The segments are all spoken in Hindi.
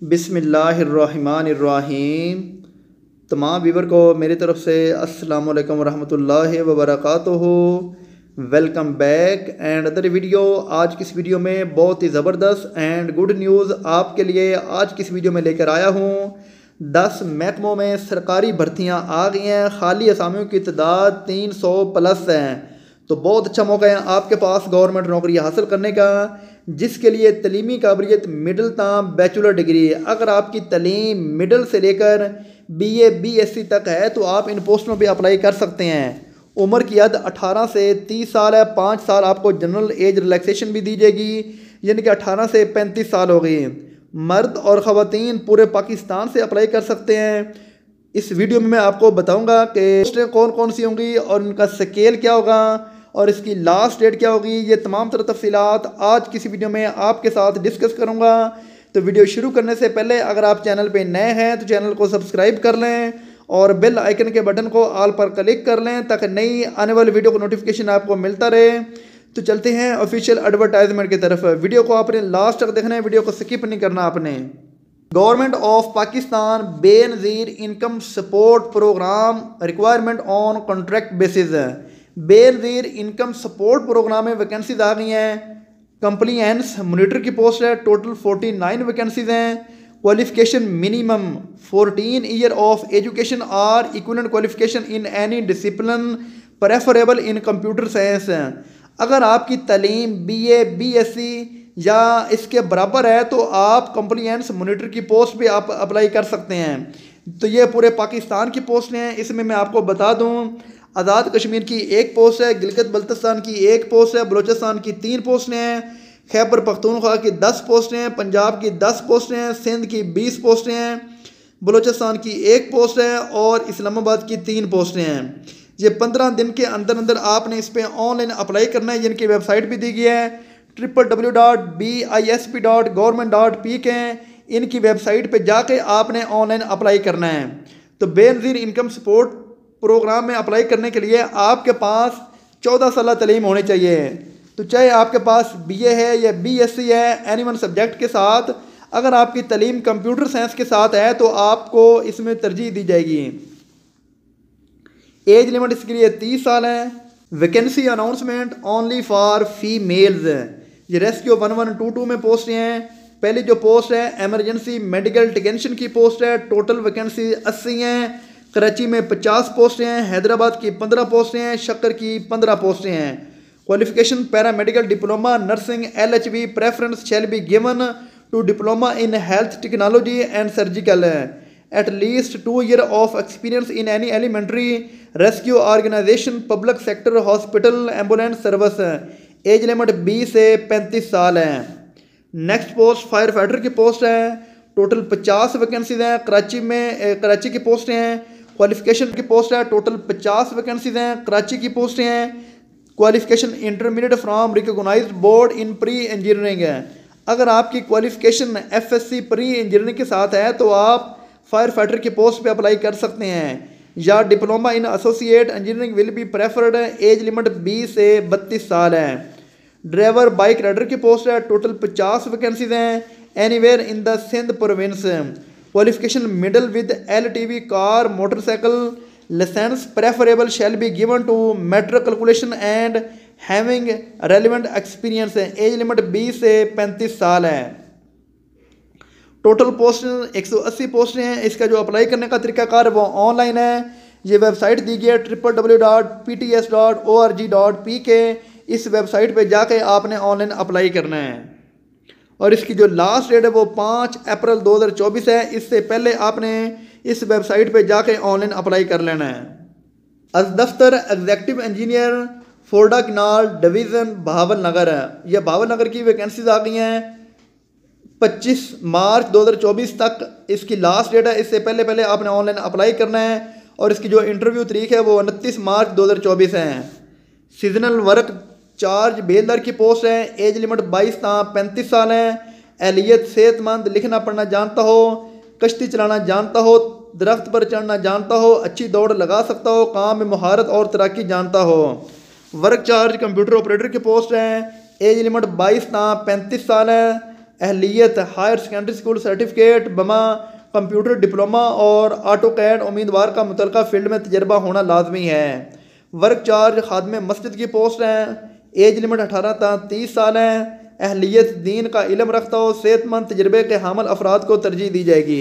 बिस्मिल्लाहिर्रहमानिर्रहीम। तमाम व्यूवर को मेरी तरफ से अस्सलाम वालेकुम वरहमतुल्लाहि वबरकातुहू। Welcome back and other video. आज की इस वीडियो में बहुत ही ज़बरदस्त एंड गुड न्यूज़ आपके लिए आज की इस वीडियो में लेकर आया हूँ। 10 महकमों में सरकारी भर्तियाँ आ गई हैं। खाली असामियों की तादाद 300 प्लस हैं। तो बहुत अच्छा मौका है आपके पास गवर्नमेंट नौकरी हासिल करने का, जिसके लिए तलीमी काबिलियत मिडिल ताम बैचलर डिग्री। अगर आपकी तलीम मिडिल से लेकर BA BSc तक है तो आप इन पोस्टों पे अप्लाई कर सकते हैं। उम्र की हद 18 से 30 साल है। 5 साल आपको जनरल एज रिलैक्सेशन भी दी जाएगी, यानी कि 18 से 35 साल हो गई। मर्द और ख़वातीन पूरे पाकिस्तान से अप्लाई कर सकते हैं। इस वीडियो में मैं आपको बताऊंगा कि पोस्टें कौन कौन सी होंगी और उनका स्केल क्या होगा और इसकी लास्ट डेट क्या होगी। ये तमाम तरह तफसीलात आज किसी वीडियो में आपके साथ डिस्कस करूंगा। तो वीडियो शुरू करने से पहले अगर आप चैनल पे नए हैं तो चैनल को सब्सक्राइब कर लें और बेल आइकन के बटन को ऑल पर क्लिक कर लें ताकि नई आने वाली वीडियो को नोटिफिकेशन आपको मिलता रहे। तो चलते हैं ऑफिशियल एडवर्टाइजमेंट की तरफ। वीडियो को आपने लास्ट तक देखना है, वीडियो को स्किप नहीं करना आपने। Government of Pakistan Benazir income support programme requirement on contract basis. Benazir income support programme में वैकेंसीज आ गई हैं। कंप्लायंस मॉनिटर की पोस्ट है। टोटल 49 वैकेंसीज हैं। Qualification minimum 14 year of education और equivalent qualification in any discipline preferable in computer science. अगर आपकी तालीम BA BSc या इसके बराबर है तो आप कंप्लायंस मॉनिटर की पोस्ट पे आप अप्लाई कर सकते हैं। तो ये पूरे पाकिस्तान की पोस्ट हैं। इसमें मैं आपको बता दूं, आज़ाद कश्मीर की 1 पोस्ट है, गिलगित बल्तिस्तान की 1 पोस्ट है, बलूचिस्तान की 3 पोस्टें हैं, खैबर पख्तूनख्वा की 10 पोस्टें हैं, पंजाब की 10 पोस्टें हैं, सिंध की 20 पोस्टें हैं, बलूचिस्तान की 1 पोस्ट है और इस्लामाबाद की 3 पोस्टें हैं। ये 15 दिन के अंदर अंदर आपने इस पर ऑनलाइन अप्लाई करना है। जिनकी वेबसाइट भी दी गई है www.bisp.government.pk। इनकी वेबसाइट पे जाके आपने ऑनलाइन अप्लाई करना है। तो बेनज़ीर इनकम सपोर्ट प्रोग्राम में अप्लाई करने के लिए आपके पास 14 साल तलीम होनी चाहिए। तो चाहे आपके पास BA है या BSc है, एनी वन सब्जेक्ट के साथ, अगर आपकी तलीम कंप्यूटर साइंस के साथ है तो आपको इसमें तरजीह दी जाएगी। एज लिमिट इसके लिए 30 साल है। Vacancy announcement only for females. ये रेस्क्यू 1122 में पोस्ट हैं। पहली जो पोस्ट है एमरजेंसी मेडिकल टेक्नीशियन की पोस्ट है। टोटल वैकेंसी 80 हैं। कराची में 50 पोस्टें हैं, हैदराबाद की 15 पोस्टें हैं, शक्कर की 15 पोस्टें हैं। Qualification paramedical diploma nursing LHB preference shall be given to diploma in health technology and surgical. At least 2 year of experience in any elementary rescue organisation public sector hospital ambulance service. Age limit 20 से 35 साल है। नेक्स्ट पोस्ट फायर फाइटर की पोस्ट है। टोटल 50 वैकेंसीज हैं। कराची की पोस्टें हैं। क्वालिफिकेशन की पोस्ट है। टोटल 50 वैकेंसीज हैं। कराची की पोस्टें हैं। Qualification intermediate from recognised board in pre engineering है। अगर आपकी क्वालिफिकेशन FSc प्री इंजीनियरिंग के साथ है तो आप फायर फाइटर की पोस्ट पे अप्लाई कर सकते हैं, या diploma in associate engineering will be preferred. Age limit 20 से 32 साल है। ड्राइवर बाइक राइडर की पोस्ट है। टोटल 50 वैकेंसीज हैं। Anywhere in the Sindh province. Qualification middle with LTV car motorcycle licence preferable shall be given to matric calculation and having relevant experience. Age limit 20 से 35 साल है। टोटल पोस्ट 180 पोस्टें हैं। इसका जो अप्लाई करने का तरीकाकार वो ऑनलाइन है। ये वेबसाइट दी गई है www.pts.org.pk। इस वेबसाइट पे जाके आपने ऑनलाइन अप्लाई करना है और इसकी जो लास्ट डेट है वो 5 अप्रैल 2024 है। इससे पहले आपने इस वेबसाइट पे जाके ऑनलाइन अप्लाई कर लेना है। दफ्तर executive engineer Fordwah canal division Bahawal Nagar है। यह बहावल नगर की वैकेंसीज आ गई हैं। 25 मार्च 2024 तक इसकी लास्ट डेट है। इससे पहले आपने ऑनलाइन अप्लाई करना है और इसकी जो इंटरव्यू तारीख है वो 29 मार्च 2024 है। सीजनल वर्क चार्ज बेलदार की पोस्ट है। एज लिमिट 22 से 35 साल है। एहलियत सेहतमंद, लिखना पढ़ना जानता हो, कश्ती चलाना जानता हो, दरख्त पर चढ़ना जानता हो, अच्छी दौड़ लगा सकता हो, काम में महारत और तैराकी जानता हो। वर्क चार्ज कंप्यूटर ऑपरेटर की पोस्ट है। एज लिमिट 22 से 35 साल है। अहलियत हायर सेकेंडरी स्कूल सर्टिफिकेट बमा कंप्यूटर डिप्लोमा और ऑटो कैड उम्मीदवार का मुतलका फील्ड में तजर्बा होना लाजमी है। वर्क चार्ज खादम मस्जिद की पोस्ट है। एज लिमिट 18 था 30 साल है। अहलियत दीन का इल्म रखता हो, सेहतमंद तजर्बे के हामिल अफराद को तरजीह दी जाएगी।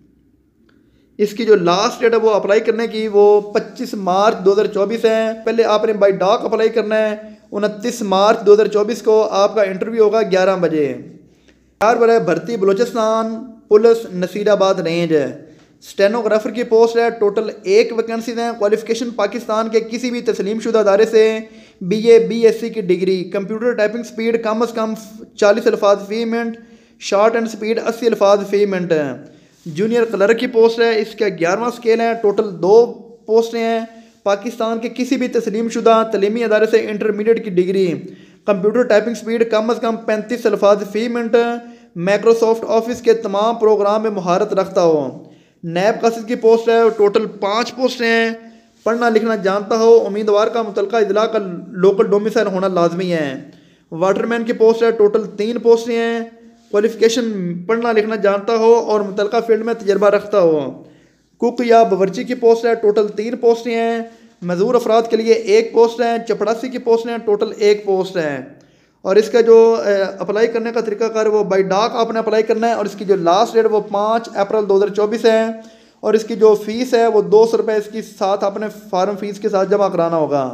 इसकी जो लास्ट डेट है वो अप्लाई करने की वो 25 मार्च 2024 है। पहले आपने बाई डाक अप्लाई करना है। 29 मार्च 2024 को आपका इंटरव्यू होगा 11 बजे। 4 बजे भर्ती Balochistan police Naseerabad range. Stenographer की पोस्ट है। टोटल 1 वैकेंसीज हैं। क्वालिफिकेशन पाकिस्तान के किसी भी तस्लीम शुदा अदारे से BA BSc की डिग्री। कंप्यूटर टाइपिंग स्पीड कम अज़ कम 40 अल्फाज फ़ी मिनट, शॉर्ट एंड स्पीड 80 अल्फाज फ़ी मिनट है। जूनियर क्लर्क की पोस्ट है। इसका 11वां स्केल है। टोटल 2 पोस्टें हैं। पाकिस्तान के किसी भी तस्लीम शुदा तलीमी अदारे से इंटरमीडिएट की डिग्री। कंप्यूटर टाइपिंग स्पीड कम अज़ कम 35 अल्फाज फ़ी मिनट। माइक्रोसॉफ्ट ऑफिस के तमाम प्रोग्राम में महारत रखता हो। नैब कासिद की पोस्ट है। टोटल 5 पोस्टें हैं। पढ़ना लिखना जानता हो। उम्मीदवार का मुतलका इजला का लोकल डोमिसाइल होना लाजमी है। वाटरमैन की पोस्ट है। टोटल 3 पोस्टें हैं। क्वालिफिकेशन पढ़ना लिखना जानता हो और मुतलका फील्ड में तजर्बा रखता हो। कुक या बावर्ची की पोस्ट है। टोटल 3 पोस्टें हैं। मजदूर अफराद के लिए 1 पोस्ट है। चपड़ासी की पोस्ट है। टोटल 1 पोस्ट है। और इसका जो अप्लाई करने का तरीकाकार वो बाई डाक आपने अप्लाई करना है। और इसकी जो लास्ट डेट वो 5 अप्रैल 2024 है। और इसकी जो फ़ीस है वो 200 रुपये इसकी साथ आपने फार्म फीस के साथ जमा कराना होगा।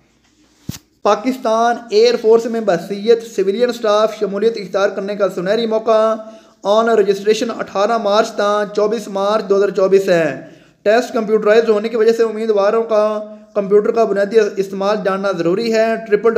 पाकिस्तान एयरफोर्स में बहसीयत सिविलियन स्टाफ शमूलियत इख्तियार करने का सुनहरी मौका। ऑन रजिस्ट्रेशन 18 मार्च तक 24 मार्च 2024 है। टेस्ट कंप्यूटराइज होने की वजह से उम्मीदवारों का कंप्यूटर का बुनियादी इस्तेमाल जानना ज़रूरी है।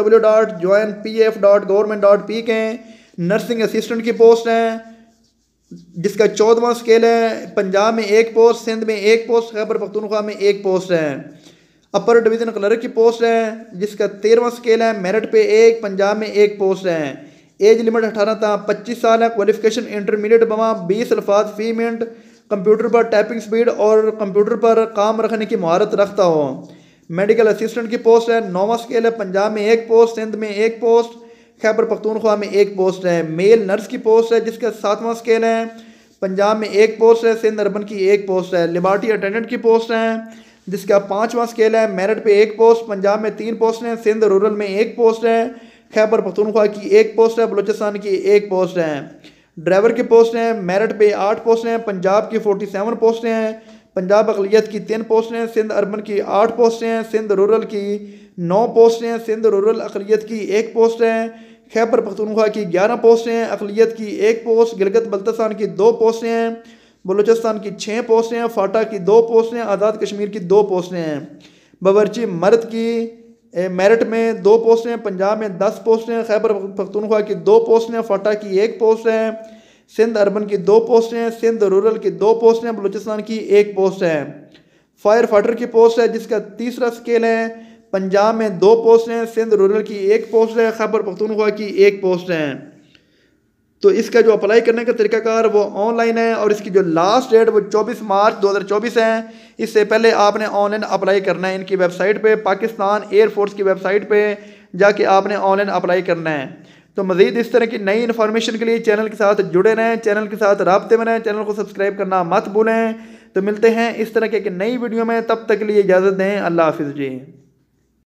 www.joinpf.government.p के नर्सिंग असिस्टेंट की पोस्ट है जिसका 14वां स्केल है। पंजाब में 1 पोस्ट, सिंध में 1 पोस्ट, खैबर पख्तूनख्वा में 1 पोस्ट है। अपर डिवीज़न क्लर्क की पोस्ट है जिसका 13वां स्केल है। मेरिट पे 1, पंजाब में 1 पोस्ट है। एज लिमिट 18 था 25 साल है। क्वालिफिकेशन इंटरमीडिएट बमा 20 अल्फाज फ़ी मिनट। कंप्यूटर पर टाइपिंग स्पीड और कंप्यूटर पर काम रखने की महारत रखता हो। मेडिकल असिस्टेंट की पोस्ट है। 9वां स्केल है। पंजाब में 1 पोस्ट, सिंध में 1 पोस्ट, खैबर पख्तूनख्वा में 1 पोस्ट है। मेल नर्स की पोस्ट है जिसका 7वां स्केल है। पंजाब में 1 पोस्ट है। सिंध अर्बन की 1 पोस्ट है। लेबॉर्ट्री अटेंडेंट की पोस्ट है जिसका 5वां स्केल है। मेरिट पे 1 पोस्ट, पंजाब में 3 पोस्ट हैं। सिंध रूरल में 1 पोस्ट है। खैबर पख्तूनख्वा की 1 पोस्ट है। बलूचिस्तान की 1 पोस्ट है। ड्राइवर की पोस्ट हैं। मेरिट पे 8 पोस्ट हैं। पंजाब की 47 पोस्टें हैं। पंजाब अक़लियत की 3 पोस्टें हैं। सिंध अर्बन की 8 पोस्टें हैं। सिंध रूरल की 9 पोस्टें हैं। सिंध रूरल अक़लियत की 1 पोस्ट है। खैबर पख्तूनख्वा की 11 पोस्टें हैं। अक़लियत की 1 पोस्ट। गिलगित बल्तिस्तान की 2 पोस्टें हैं। बलूचिस्तान की 6 पोस्टें हैं। फाटा की 2 पोस्टें हैं। आज़ाद कश्मीर की 2 पोस्टें हैं। बावर्ची मर्द की मेरिट में 2 पोस्टें हैं। पंजाब में 10 पोस्टें हैं। खैबर पख्तूनख्वा की 2 पोस्टें हैं। फाटा की 1 पोस्ट है। सिंध अर्बन की 2 पोस्टें हैं। सिंध रूरल की 2 पोस्टें हैं। बलूचिस्तान की 1 पोस्ट है। फायर फाइटर की पोस्ट है जिसका 3रा स्केल है। पंजाब में 2 पोस्ट हैं। सिंध रूरल की 1 पोस्ट है। खैबर पख्तूनख्वा की 1 पोस्ट है। तो इसका जो अप्लाई करने का तरीकाकार वो ऑनलाइन है। और इसकी जो लास्ट डेट वो 24 मार्च 2024 है। इससे पहले आपने ऑनलाइन अप्लाई करना है। इनकी वेबसाइट पे, पाकिस्तान एयरफोर्स की वेबसाइट पे जाके आपने ऑनलाइन अप्लाई करना है। तो मज़ीद इस तरह की नई इन्फॉर्मेशन के लिए चैनल के साथ जुड़े रहें, चैनल के साथ राब्ते में रहें, चैनल को सब्सक्राइब करना मत भूलें। तो मिलते हैं इस तरह के नई वीडियो में, तब तक के लिए इजाज़त दें। अल्लाह हाफिज़ जी।